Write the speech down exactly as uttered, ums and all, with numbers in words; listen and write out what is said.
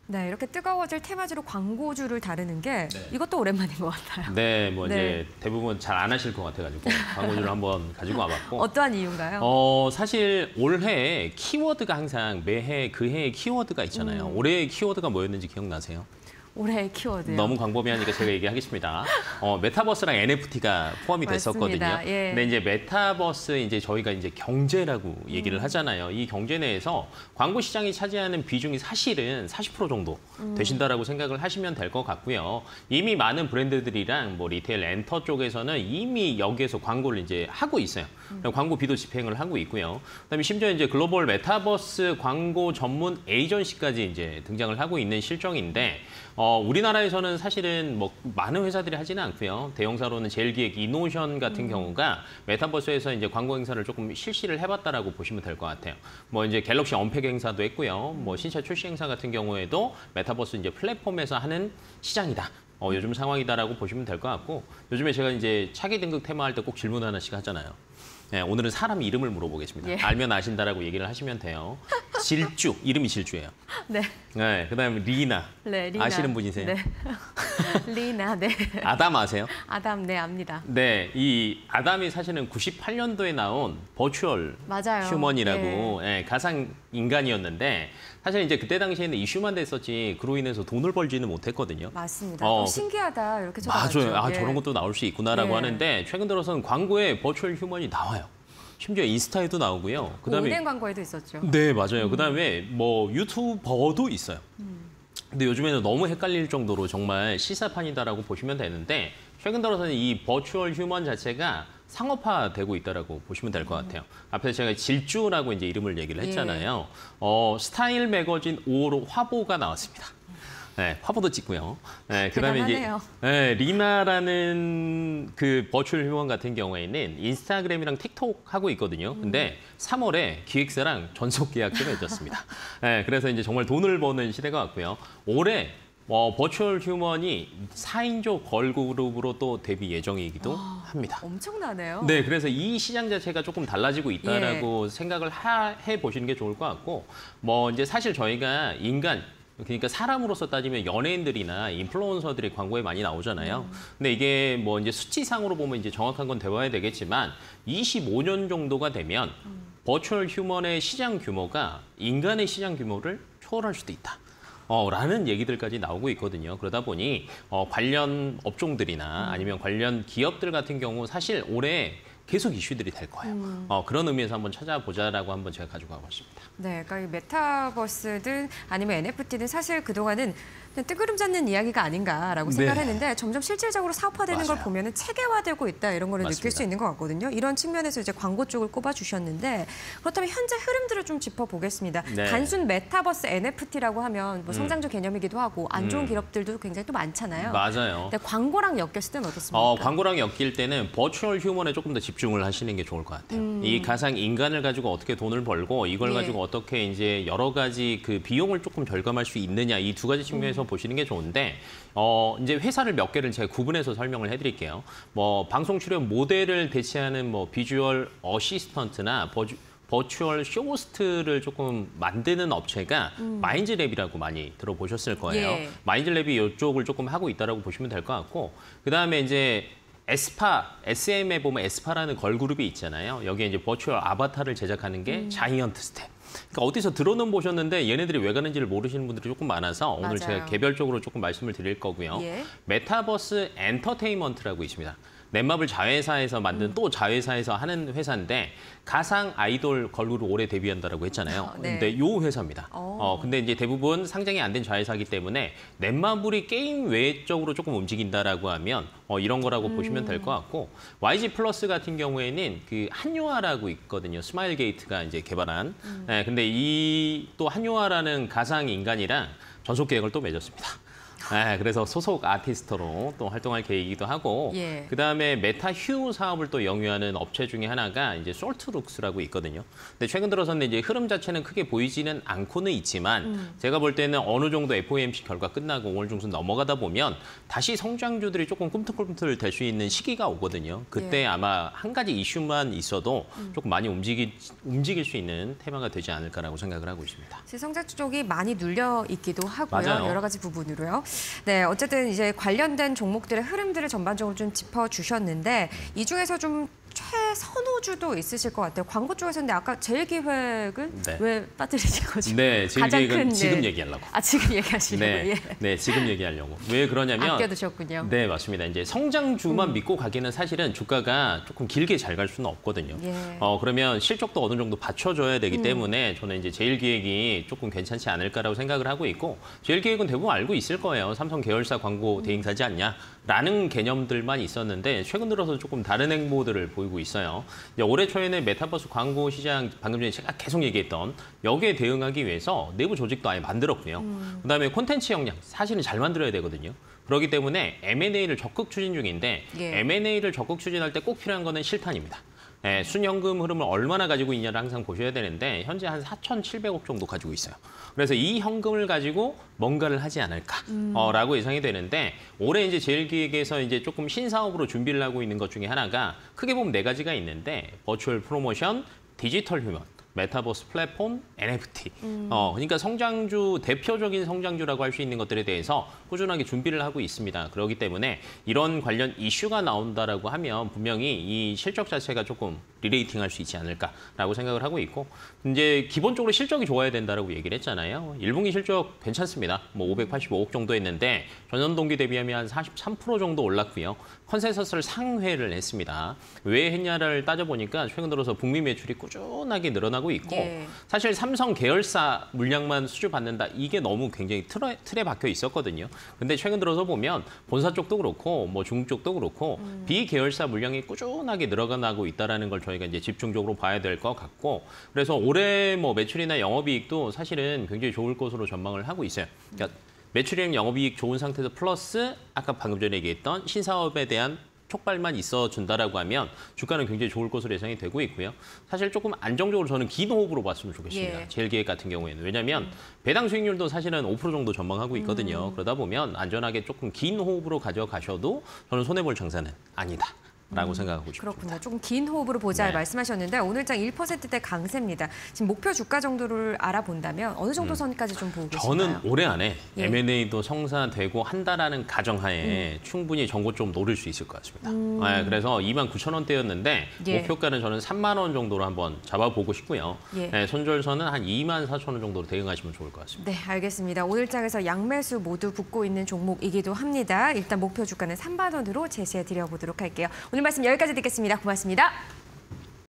네, 이렇게 뜨거워질 테마주로 광고주를 다루는 게 네. 이것도 오랜만인 것 같아요. 네, 뭐 네. 이제 대부분 잘 안 하실 것 같아가지고 광고주를 한번 가지고 와봤고. 어떠한 이유인가요? 어, 사실 올해 키워드가 항상 매해 그 해의 키워드가 있잖아요. 음. 올해의 키워드가 뭐였는지 기억나세요? 올해의 키워드요. 너무 광범위하니까 제가 얘기하겠습니다. 어, 메타버스랑 엔에프티가 포함이 됐었거든요. 예. 근데 이제 메타버스 이제 저희가 이제 경제라고 얘기를 음. 하잖아요. 이 경제 내에서 광고 시장이 차지하는 비중이 사실은 사십 퍼센트 정도 음. 되신다라고 생각을 하시면 될 것 같고요. 이미 많은 브랜드들이랑 뭐 리테일 엔터 쪽에서는 이미 여기에서 광고를 이제 하고 있어요. 음. 광고비도 집행을 하고 있고요. 그다음에 심지어 이제 글로벌 메타버스 광고 전문 에이전시까지 이제 등장을 하고 있는 실정인데. 어, 우리나라에서는 사실은 뭐 많은 회사들이 하지는 않고요. 대형사로는 제일기획, 이노션 같은 음. 경우가 메타버스에서 이제 광고 행사를 조금 실시를 해봤다라고 보시면 될 것 같아요. 뭐 이제 갤럭시 언팩 행사도 했고요. 뭐 신차 출시 행사 같은 경우에도 메타버스 이제 플랫폼에서 하는 시장이다. 어, 요즘 상황이다라고 보시면 될 것 같고 요즘에 제가 이제 차기 등급 테마할 때 꼭 질문 하나씩 하잖아요. 네, 오늘은 사람 이름을 물어보겠습니다. 예. 알면 아신다라고 얘기를 하시면 돼요. 질주, 이름이 질주예요. 네. 네, 그다음에 리나. 네, 리나. 아시는 분이세요? 네. 리나, 네. 아담 아세요? 아담, 네, 압니다. 네, 이 아담이 사실은 구십팔 년도에 나온 버추얼 맞아요. 휴먼이라고 네. 네, 가상 인간이었는데 사실 이제 그때 당시에는 이슈만 됐었지 그로 인해서 돈을 벌지는 못했거든요. 맞습니다. 어, 신기하다 이렇게 쳐다봤죠. 맞아요. 아, 예. 저런 것도 나올 수 있구나라고 예. 하는데 최근 들어서는 광고에 버추얼 휴먼이 나와요. 심지어 인스타에도 나오고요. 그다음에 오뎅 광고에도 있었죠. 네, 맞아요. 음. 그다음에 뭐 유튜버도 있어요. 음. 근데 요즘에는 너무 헷갈릴 정도로 정말 시사판이다라고 보시면 되는데 최근 들어서는 이 버추얼 휴먼 자체가 상업화되고 있다라고 보시면 될 것 같아요. 음. 앞에서 제가 질주라고 이제 이름을 얘기를 했잖아요. 예. 어, 스타일 매거진 오월 화보가 나왔습니다. 네, 화보도 찍고요. 네, 그다음에 이제 네, 리나라는 그 버추얼 휴먼 같은 경우에는 인스타그램이랑 틱톡 하고 있거든요. 근데 음. 삼월에 기획사랑 전속 계약도 맺었습니다. 네, 그래서 이제 정말 돈을 버는 시대가 왔고요. 올해 어, 버추얼 휴먼이 사 인조 걸그룹으로 또 데뷔 예정이기도 아, 합니다. 엄청나네요. 네, 그래서 이 시장 자체가 조금 달라지고 있다라고 예. 생각을 하, 해 보시는 게 좋을 것 같고, 뭐 이제 사실 저희가 인간 그러니까 사람으로서 따지면 연예인들이나 인플루언서들이 광고에 많이 나오잖아요. 음. 근데 이게 뭐 이제 수치상으로 보면 이제 정확한 건 되어야 되겠지만 이십오 년 정도가 되면 음. 버추얼 휴먼의 시장 규모가 인간의 시장 규모를 초월할 수도 있다. 어, 라는 얘기들까지 나오고 있거든요. 그러다 보니 어, 관련 업종들이나 음. 아니면 관련 기업들 같은 경우 사실 올해 계속 이슈들이 될 거예요. 음. 어, 그런 의미에서 한번 찾아보자라고 한번 제가 가지고 와봤습니다. 네, 그러니까 이 메타버스든 아니면 엔에프티든 사실 그동안은 그냥 뜨그름 잡는 이야기가 아닌가라고 생각을 네. 했는데 점점 실질적으로 사업화되는 맞아요. 걸 보면은 체계화되고 있다 이런 거를 맞습니다. 느낄 수 있는 것 같거든요. 이런 측면에서 이제 광고 쪽을 꼽아주셨는데 그렇다면 현재 흐름들을 좀 짚어보겠습니다. 네. 단순 메타버스 엔에프티라고 하면 뭐 성장주 음. 개념이기도 하고 안 좋은 음. 기업들도 굉장히 또 많잖아요. 맞아요. 근데 광고랑 엮였을 때는 어떻습니까? 어, 광고랑 엮일 때는 버추얼 휴먼에 조금 더 집중을 하시는 게 좋을 것 같아요. 음. 이 가상 인간을 가지고 어떻게 돈을 벌고 이걸 예. 가지고 어떻게 이제 여러 가지 그 비용을 조금 절감할 수 있느냐 이 두 가지 측면에서 음. 보시는 게 좋은데 어, 이제 회사를 몇 개를 제가 구분해서 설명을 해드릴게요. 뭐 방송 출연 모델을 대체하는 뭐 비주얼 어시스턴트나 버주, 버추얼 쇼호스트를 조금 만드는 업체가 음. 마인즈랩이라고 많이 들어보셨을 거예요. 예. 마인즈랩이 이쪽을 조금 하고 있다라고 보시면 될 것 같고 그다음에 이제 에스파, 에스엠에 보면 에스파라는 걸그룹이 있잖아요. 여기에 이제 버추얼 아바타를 제작하는 게 음. 자이언트 스텝. 그러니까 어디서 들어는 보셨는데 얘네들이 왜 가는지를 모르시는 분들이 조금 많아서 오늘 맞아요. 제가 개별적으로 조금 말씀을 드릴 거고요. 예. 메타버스 엔터테인먼트라고 있습니다. 넷마블 자회사에서 만든 음. 또 자회사에서 하는 회사인데 가상 아이돌 걸그룹 올해 데뷔한다라고 했잖아요. 어, 네. 근데 요 회사입니다. 어, 근데 이제 대부분 상장이 안 된 자회사이기 때문에 넷마블이 게임 외적으로 조금 움직인다라고 하면 어, 이런 거라고 음. 보시면 될 것 같고 와이지 플러스 같은 경우에는 그 한요아라고 있거든요. 스마일 게이트가 이제 개발한. 음. 네, 근데 이 또 한요아라는 가상 인간이랑 전속 계약을 또 맺었습니다. 네, 그래서 소속 아티스트로 또 활동할 계획이기도 하고 예. 그다음에 메타 휴 사업을 또 영위하는 업체 중에 하나가 이제 솔트룩스라고 있거든요. 근데 최근 들어서는 이제 흐름 자체는 크게 보이지는 않고는 있지만 음. 제가 볼 때는 어느 정도 에프 오 엠 씨 결과 끝나고 오월 중순 넘어가다 보면 다시 성장주들이 조금 꿈틀꿈틀 될 수 있는 시기가 오거든요. 그때 예. 아마 한 가지 이슈만 있어도 음. 조금 많이 움직이, 움직일 수 있는 테마가 되지 않을까라고 생각을 하고 있습니다. 성장주 쪽이 많이 눌려 있기도 하고요. 맞아요. 여러 가지 부분으로요. 네, 어쨌든 이제 관련된 종목들의 흐름들을 전반적으로 좀 짚어주셨는데 이 중에서 좀 최선호주도 있으실 것 같아요. 광고 쪽에서는 아까 제일기획은 네. 왜 빠뜨리신 거죠? 네, 제일기획은 큰, 지금 네. 얘기하려고. 아, 지금 얘기하시려고? 네, 예. 네, 지금 얘기하려고. 왜 그러냐면 아껴두셨군요. 네, 맞습니다. 이제 성장주만 음. 믿고 가기는 사실은 주가가 조금 길게 잘 갈 수는 없거든요. 예. 어, 그러면 실적도 어느 정도 받쳐줘야 되기 음. 때문에 저는 이제 제일기획이 조금 괜찮지 않을까라고 생각을 하고 있고 제일기획은 대부분 알고 있을 거예요. 삼성 계열사 광고 대행사지 않냐? 라는 개념들만 있었는데 최근 들어서 조금 다른 행보들을 보이고 있어요. 올해 초에는 메타버스 광고 시장 방금 전에 제가 계속 얘기했던 여기에 대응하기 위해서 내부 조직도 아예 만들었고요. 음. 그다음에 콘텐츠 역량 사실은 잘 만들어야 되거든요. 그렇기 때문에 엠 앤 에이를 적극 추진 중인데 예. 엠 앤 에이를 적극 추진할 때 꼭 필요한 거는 실탄입니다. 네, 순현금 흐름을 얼마나 가지고 있냐를 항상 보셔야 되는데 현재 한 사천칠백억 정도 가지고 있어요. 그래서 이 현금을 가지고 뭔가를 하지 않을까라고 음. 예상이 되는데 올해 이제 제일기획에서 이제 조금 신사업으로 준비를 하고 있는 것 중에 하나가 크게 보면 네 가지가 있는데 버추얼 프로모션, 디지털 휴먼, 메타버스 플랫폼, 엔 에프 티. 음. 어, 그러니까 성장주, 대표적인 성장주라고 할 수 있는 것들에 대해서 꾸준하게 준비를 하고 있습니다. 그렇기 때문에 이런 관련 이슈가 나온다라고 하면 분명히 이 실적 자체가 조금 리레이팅할 수 있지 않을까라고 생각을 하고 있고 이제 기본적으로 실적이 좋아야 된다라고 얘기를 했잖아요. 일 분기 실적 괜찮습니다. 뭐 오백팔십오억 정도 했는데 전년 동기 대비하면 한 사십삼 퍼센트 정도 올랐고요. 컨센서스를 상회를 했습니다. 왜 했냐를 따져보니까 최근 들어서 북미 매출이 꾸준하게 늘어나고 있고 예. 사실 삼성 계열사 물량만 수주받는다 이게 너무 굉장히 틀에, 틀에 박혀 있었거든요. 근데 최근 들어서 보면 본사 쪽도 그렇고 뭐 중국 쪽도 그렇고 음. 비계열사 물량이 꾸준하게 늘어나고 있다라는 걸 저희가 이제 집중적으로 봐야 될 것 같고 그래서 올해 뭐 매출이나 영업이익도 사실은 굉장히 좋을 것으로 전망을 하고 있어요. 그러니까 매출이랑 영업이익 좋은 상태에서 플러스 아까 방금 전에 얘기했던 신사업에 대한 촉발만 있어준다라고 하면 주가는 굉장히 좋을 것으로 예상이 되고 있고요. 사실 조금 안정적으로 저는 긴 호흡으로 봤으면 좋겠습니다. 예. 제일기획 같은 경우에는. 왜냐하면 음. 배당 수익률도 사실은 오 퍼센트 정도 전망하고 있거든요. 음. 그러다 보면 안전하게 조금 긴 호흡으로 가져가셔도 저는 손해볼 장사는 아니다. 라고 음, 생각하고 싶습니다. 그렇군요. 조금 긴 호흡으로 보자 네. 말씀하셨는데 오늘장 일 퍼센트대 강세입니다. 지금 목표 주가 정도를 알아본다면 어느 정도 선까지 좀 보고 계신가요? 저는 올해 안에 예. 엠 앤 에이도 성사되고 한다라는 가정하에 음. 충분히 정고 좀 노릴 수 있을 것 같습니다. 음. 네, 그래서 이만 구천 원대였는데 예. 목표가는 저는 삼만 원 정도로 한번 잡아보고 싶고요. 예. 네, 손절선은 한 이만 사천 원 정도로 대응하시면 좋을 것 같습니다. 네, 알겠습니다. 오늘장에서 양매수 모두 붙고 있는 종목이기도 합니다. 일단 목표 주가는 삼만 원으로 제시해 드려보도록 할게요. 오늘 말씀 여기까지 듣겠습니다. 고맙습니다.